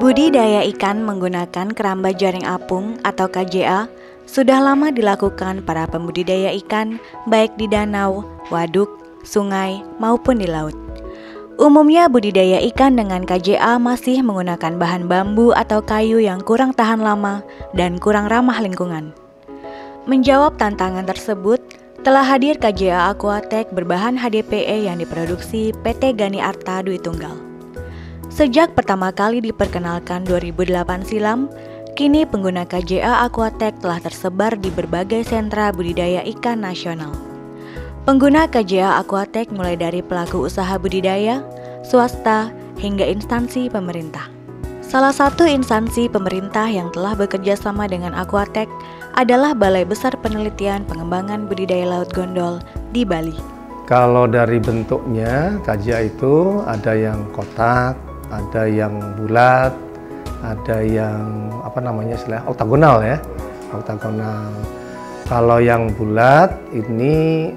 Budidaya ikan menggunakan keramba jaring apung atau KJA sudah lama dilakukan para pembudidaya ikan baik di danau, waduk, sungai, maupun di laut. Umumnya budidaya ikan dengan KJA masih menggunakan bahan bambu atau kayu yang kurang tahan lama dan kurang ramah lingkungan. Menjawab tantangan tersebut, telah hadir KJA Aquatech berbahan HDPE yang diproduksi PT Gani Arta Dwi Tunggal. Sejak pertama kali diperkenalkan 2008 silam, kini pengguna KJA Aquatech telah tersebar di berbagai sentra budidaya ikan nasional. Pengguna KJA Aquatech mulai dari pelaku usaha budidaya, swasta, hingga instansi pemerintah. Salah satu instansi pemerintah yang telah bekerja sama dengan Aquatech adalah Balai Besar Penelitian Pengembangan Budidaya Laut Gondol di Bali. Kalau dari bentuknya, KJA itu ada yang kotak, ada yang bulat, ada yang oktagonal ya, oktagonal. Kalau yang bulat ini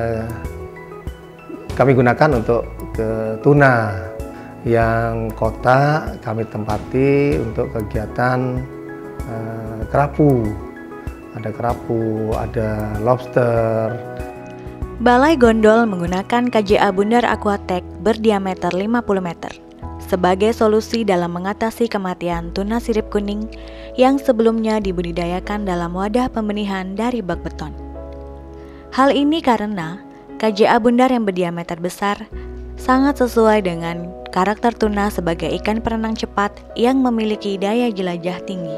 kami gunakan untuk ke tuna, yang kotak kami tempati untuk kegiatan kerapu. Ada kerapu, ada lobster. Balai Gondol menggunakan KJA Bundar Aquatech berdiameter 50 meter. Sebagai solusi dalam mengatasi kematian tuna sirip kuning yang sebelumnya dibudidayakan dalam wadah pembenihan dari bak beton. Hal ini karena KJA Bundar yang berdiameter besar sangat sesuai dengan karakter tuna sebagai ikan perenang cepat yang memiliki daya jelajah tinggi.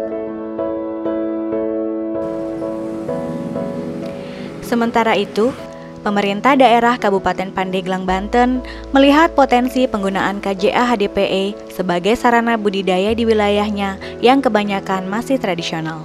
Sementara itu, pemerintah daerah Kabupaten Pandeglang, Banten melihat potensi penggunaan KJA HDPE sebagai sarana budidaya di wilayahnya yang kebanyakan masih tradisional.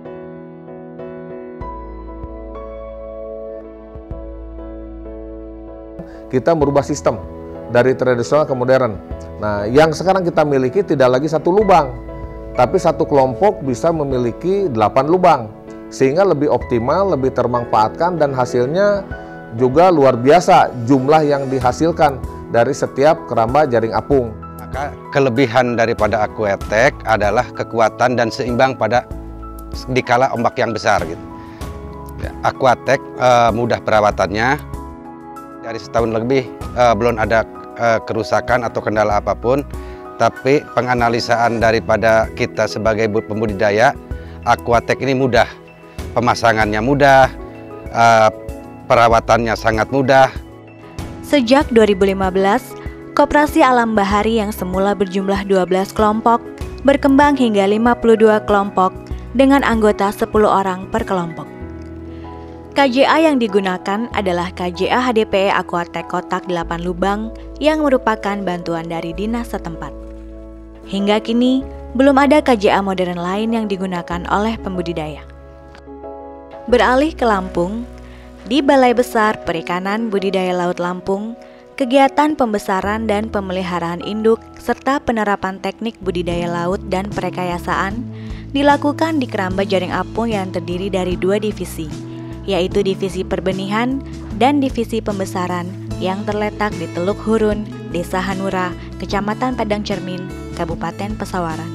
Kita merubah sistem dari tradisional ke modern. Nah, yang sekarang kita miliki tidak lagi satu lubang, tapi satu kelompok bisa memiliki 8 lubang, sehingga lebih optimal, lebih termanfaatkan, dan hasilnya juga luar biasa jumlah yang dihasilkan dari setiap keramba jaring apung. Maka kelebihan daripada Aquatech adalah kekuatan dan seimbang pada dikala ombak yang besar gitu. Aquatech mudah perawatannya, dari setahun lebih belum ada kerusakan atau kendala apapun, tapi penganalisaan daripada kita sebagai pembudidaya, Aquatech ini mudah, pemasangannya mudah, perawatannya sangat mudah. Sejak 2015, Koperasi Alam Bahari yang semula berjumlah 12 kelompok berkembang hingga 52 kelompok dengan anggota 10 orang per kelompok. KJA yang digunakan adalah KJA HDPE Aquatech kotak 8 lubang yang merupakan bantuan dari dinas setempat. Hingga kini, belum ada KJA modern lain yang digunakan oleh pembudidaya. Beralih ke Lampung, di Balai Besar Perikanan Budidaya Laut Lampung, kegiatan pembesaran dan pemeliharaan induk serta penerapan teknik budidaya laut dan perekayasaan dilakukan di keramba jaring apung yang terdiri dari 2 divisi, yaitu divisi perbenihan dan divisi pembesaran yang terletak di Teluk Hurun, Desa Hanura, Kecamatan Padang Cermin, Kabupaten Pesawaran.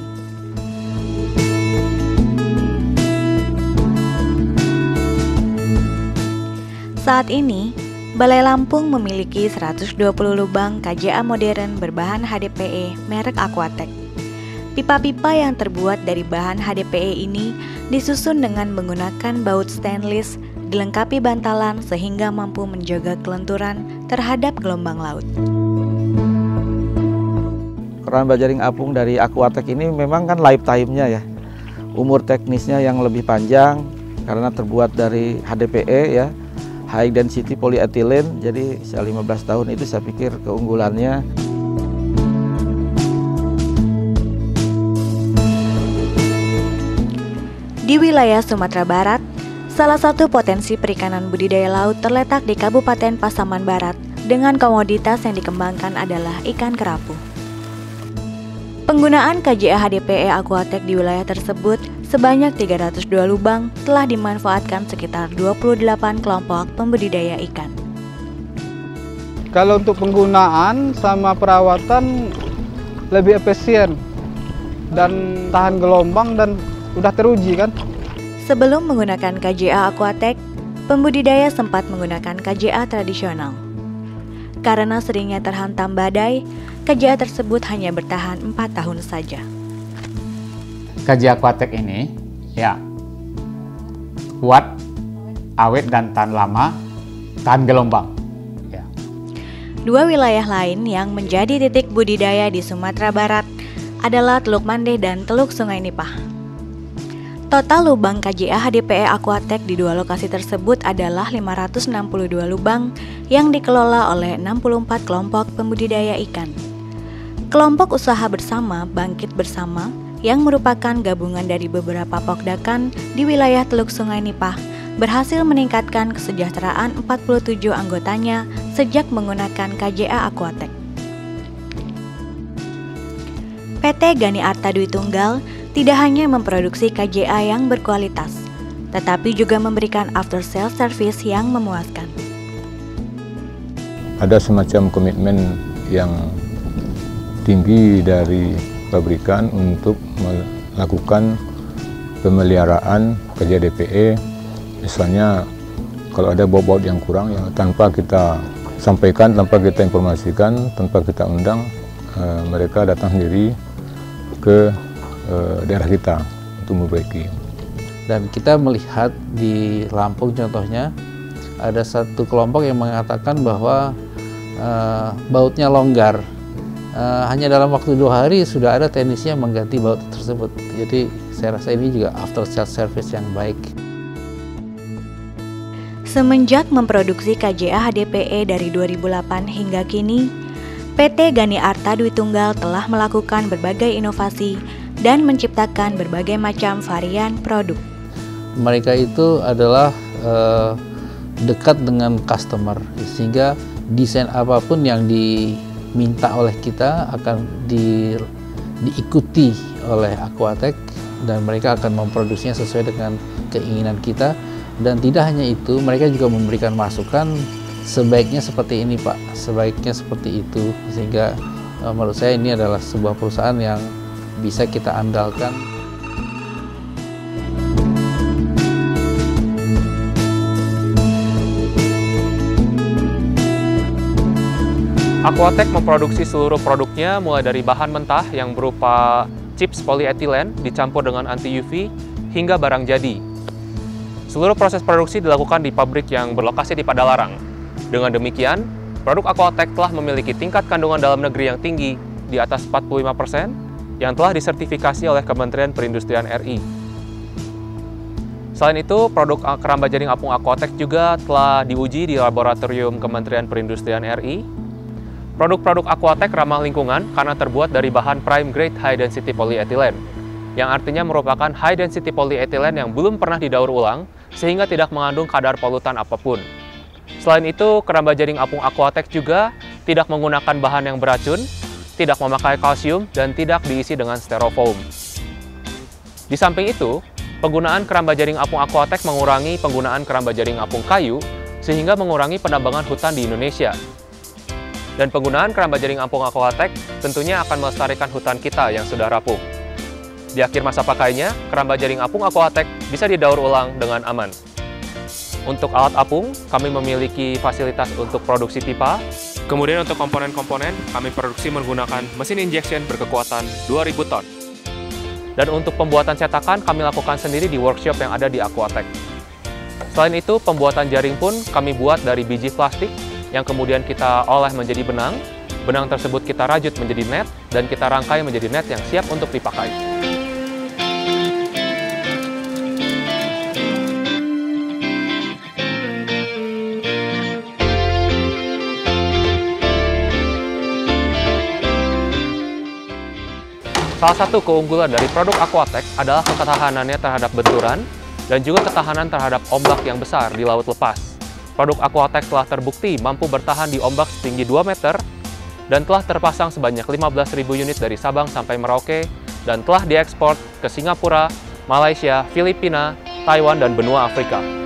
Saat ini, Balai Lampung memiliki 120 lubang KJA modern berbahan HDPE merek Aquatech. Pipa-pipa yang terbuat dari bahan HDPE ini disusun dengan menggunakan baut stainless, dilengkapi bantalan sehingga mampu menjaga kelenturan terhadap gelombang laut. Keramba jaring apung dari Aquatech ini memang kan lifetime-nya ya. Umur teknisnya yang lebih panjang karena terbuat dari HDPE ya. High density polyethylene, jadi 15 tahun itu saya pikir keunggulannya. Di wilayah Sumatera Barat, salah satu potensi perikanan budidaya laut terletak di Kabupaten Pasaman Barat dengan komoditas yang dikembangkan adalah ikan kerapu. Penggunaan KJA HDPE Aquatech di wilayah tersebut sebanyak 302 lubang telah dimanfaatkan sekitar 28 kelompok pembudidaya ikan. Kalau untuk penggunaan sama perawatan lebih efisien dan tahan gelombang dan udah teruji kan. Sebelum menggunakan KJA Aquatech, pembudidaya sempat menggunakan KJA tradisional. Karena seringnya terhantam badai, KJA tersebut hanya bertahan 4 tahun saja. KJA Aquatech ini ya kuat, awet dan tahan lama, tahan gelombang. Ya. Dua wilayah lain yang menjadi titik budidaya di Sumatera Barat adalah Teluk Mandeh dan Teluk Sungai Nipah. Total lubang KJA HDPE Aquatech di dua lokasi tersebut adalah 562 lubang yang dikelola oleh 64 kelompok pembudidaya ikan. Kelompok usaha bersama Bangkit Bersama yang merupakan gabungan dari beberapa pokdakan di wilayah Teluk Sungai Nipah berhasil meningkatkan kesejahteraan 47 anggotanya sejak menggunakan KJA Aquatech. PT Gani Arta Dwi Tunggal tidak hanya memproduksi KJA yang berkualitas, tetapi juga memberikan after sales service yang memuaskan. Ada semacam komitmen yang tinggi dari pabrikan untuk melakukan pemeliharaan KJA DPE. Misalnya kalau ada baut-baut yang kurang ya tanpa kita sampaikan, tanpa kita informasikan, tanpa kita undang, mereka datang sendiri ke daerah kita untuk memperbaiki. Dan kita melihat di Lampung contohnya ada satu kelompok yang mengatakan bahwa bautnya longgar. Hanya dalam waktu 2 hari sudah ada teknisi yang mengganti baut tersebut. Jadi saya rasa ini juga after sales service yang baik. Semenjak memproduksi KJA HDPE dari 2008 hingga kini, PT Gani Arta Dwi Tunggal telah melakukan berbagai inovasi dan menciptakan berbagai macam varian produk. Mereka itu adalah dekat dengan customer, sehingga desain apapun yang diminta oleh kita akan diikuti oleh Aquatech dan mereka akan memproduksinya sesuai dengan keinginan kita. Dan tidak hanya itu, mereka juga memberikan masukan sebaiknya seperti ini Pak, sebaiknya seperti itu, sehingga menurut saya ini adalah sebuah perusahaan yang bisa kita andalkan. Aquatech memproduksi seluruh produknya mulai dari bahan mentah yang berupa chips polyethylene dicampur dengan anti-UV hingga barang jadi. Seluruh proses produksi dilakukan di pabrik yang berlokasi di Padalarang. Dengan demikian, produk Aquatech telah memiliki tingkat kandungan dalam negeri yang tinggi di atas 45% yang telah disertifikasi oleh Kementerian Perindustrian RI. Selain itu, produk keramba jaring apung Aquatech juga telah diuji di laboratorium Kementerian Perindustrian RI. Produk-produk Aquatech ramah lingkungan karena terbuat dari bahan prime grade high density polyethylene, yang artinya merupakan high density polyethylene yang belum pernah didaur ulang sehingga tidak mengandung kadar polutan apapun. Selain itu, keramba jaring apung Aquatech juga tidak menggunakan bahan yang beracun, tidak memakai kalsium, dan tidak diisi dengan styrofoam. Di samping itu, penggunaan keramba jaring apung Aquatech mengurangi penggunaan keramba jaring apung kayu sehingga mengurangi penambangan hutan di Indonesia. Dan penggunaan keramba jaring apung Aquatech tentunya akan melestarikan hutan kita yang sudah rapuh. Di akhir masa pakainya, keramba jaring apung Aquatech bisa didaur ulang dengan aman. Untuk alat apung, kami memiliki fasilitas untuk produksi pipa. Kemudian untuk komponen-komponen, kami produksi menggunakan mesin injection berkekuatan 2000 ton. Dan untuk pembuatan cetakan, kami lakukan sendiri di workshop yang ada di Aquatech. Selain itu, pembuatan jaring pun kami buat dari biji plastik yang kemudian kita olah menjadi benang. Benang tersebut kita rajut menjadi net, dan kita rangkai menjadi net yang siap untuk dipakai. Salah satu keunggulan dari produk Aquatech adalah ketahanannya terhadap benturan dan juga ketahanan terhadap ombak yang besar di laut lepas. Produk Aquatech telah terbukti mampu bertahan di ombak setinggi 2 meter dan telah terpasang sebanyak 15.000 unit dari Sabang sampai Merauke dan telah diekspor ke Singapura, Malaysia, Filipina, Taiwan, dan benua Afrika.